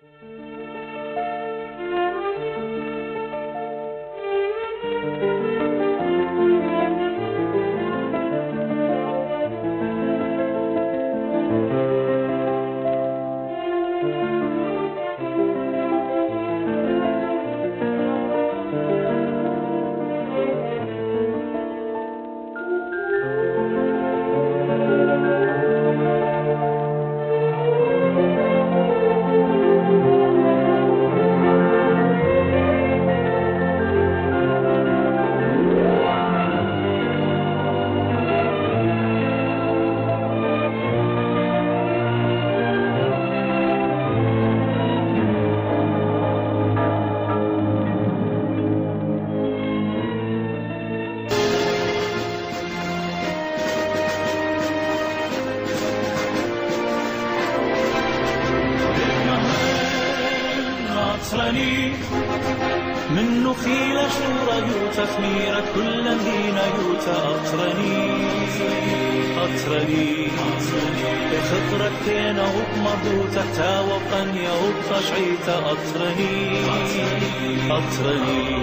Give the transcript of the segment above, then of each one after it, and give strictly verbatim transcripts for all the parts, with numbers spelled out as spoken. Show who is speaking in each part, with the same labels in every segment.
Speaker 1: من نخيل شورى يوتا ثميرة كل مدينة يوتا أطرني أطرني بخطرك كينا وبمضوتا تاوقن يا وبطشعيتا أطرني أطرني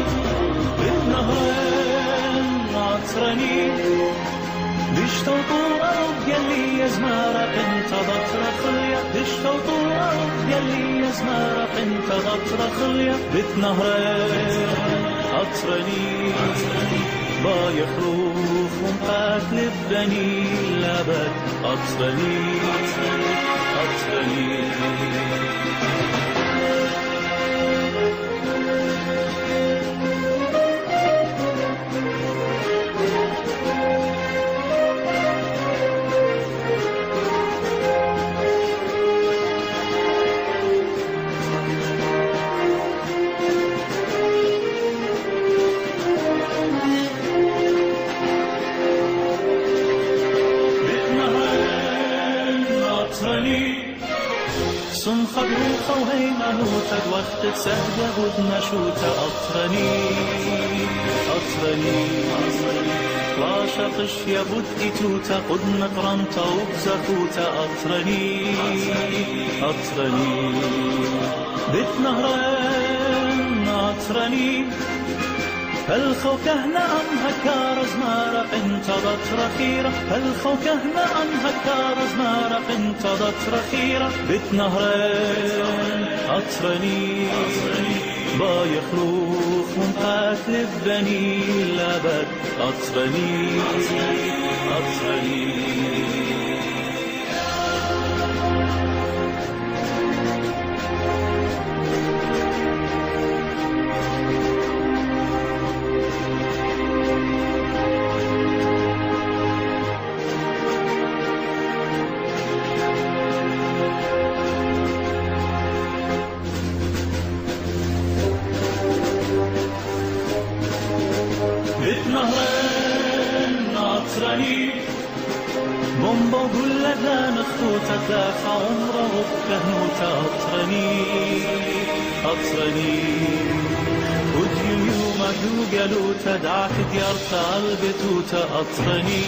Speaker 1: بالنهرين أطرني دشتو طورة يلي يزمارة انت بطرخليا دشتو طورة يلي يزمارة انت بطرخليا بتنهرين أطرني بايخ روح ومقاتل بني لابد أطرني أطرني سن خبروخة وهيما نوتد وقت سهدة بدنا شوتا أطرني أطرني لاشا قش يا بدئي توتا قد نقرنتا وبزكوتا أطرني أطرني بيت نهرين أطرني هالخو كهنا أم هكار زمارة انت بطرخيرة هالخو كهنا أم هكار زمارة انت بطرخيرة بيت نهرين أطرني بايخ روح ومقاتل بني لابد أطرني أطرني نهرين أطرني بومبا وقول لا نخوتا تلاف عمره وبكهنوتا أطرني أطرني وديو يوم أدو قالوتا دعك ديارتا البتوتا أطرني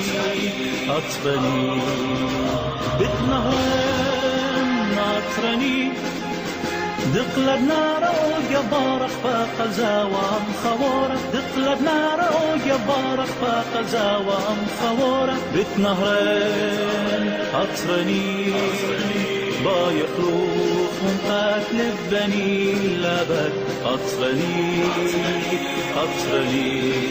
Speaker 1: أطرني بيت نهرين أطرني دقلب نارا وجبارك باق زاوام خوارك دقلب نارا وجبارك باق زاوام خوارك بيت نهرين أطرني بايخ روح ومقاتل بني لابد أطرني أطرني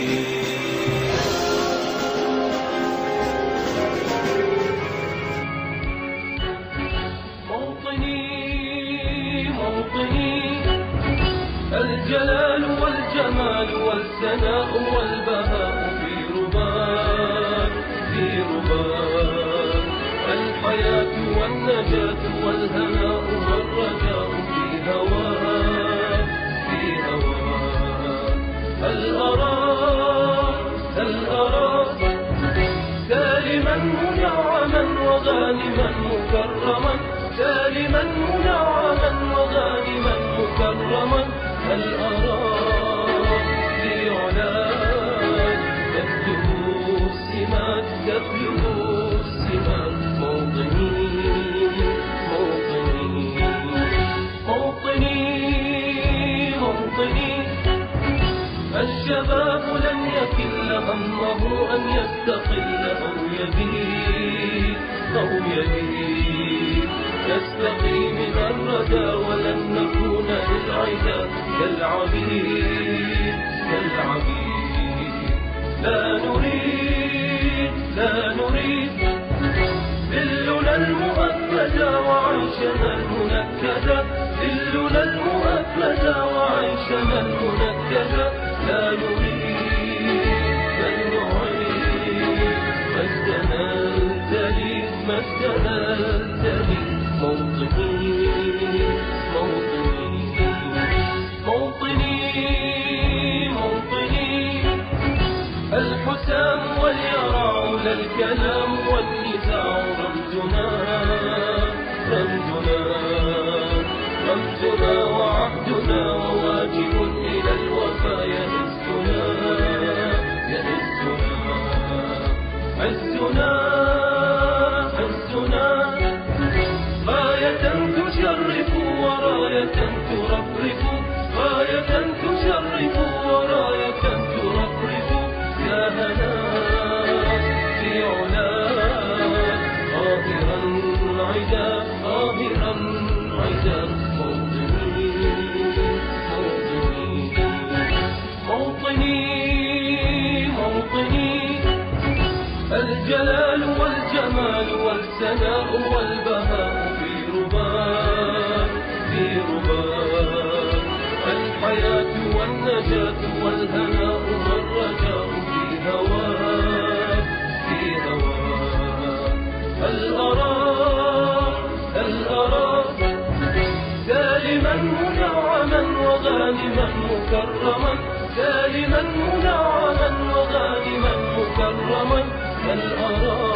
Speaker 2: الجلال والجمال والثناء والبهاء في رباك في رباك الحياة والنجاة والهناء والرجاء في هواك في هواك هل أراك هل أراك سالما منعما وغانما مكرما سالما منعما وغانما مكرما هل أراك في علاك تبلغ السمات تبلغ السمات موطني موطني قلبي أو يدي نستقي من الردى ولن نكون للعدا كالعبيد كالعبيد لا نريد لا نريد ذلنا المؤبدا وعيشنا المنكدا ذلنا المؤبدا وعيشنا المنكدا لا نريد بل نعيد مجدنا الجليل مجدنا الجليل موطني موطني موطني موطني الحسام واليرع لا الكلام والنزاع رمزنا رمزنا رمزنا وعهدنا وواجب إلى الوفا يهزنا يهزنا عزنا عزنا غاية تشرف وراية ترفرف غاية تشرف وراية ترفرف يا هنا في علاك قاهرا عدا قاهرا عدا موطني موطني موطني الجلال والجمال والسناء والبهاء في رباك في رباك الحياة والنجاة والهناء والرجاء في هواك في هواك هل أراك هل أراك سالما منعما وغانما مكرما سالما منعما وغانما مكرما هل أراك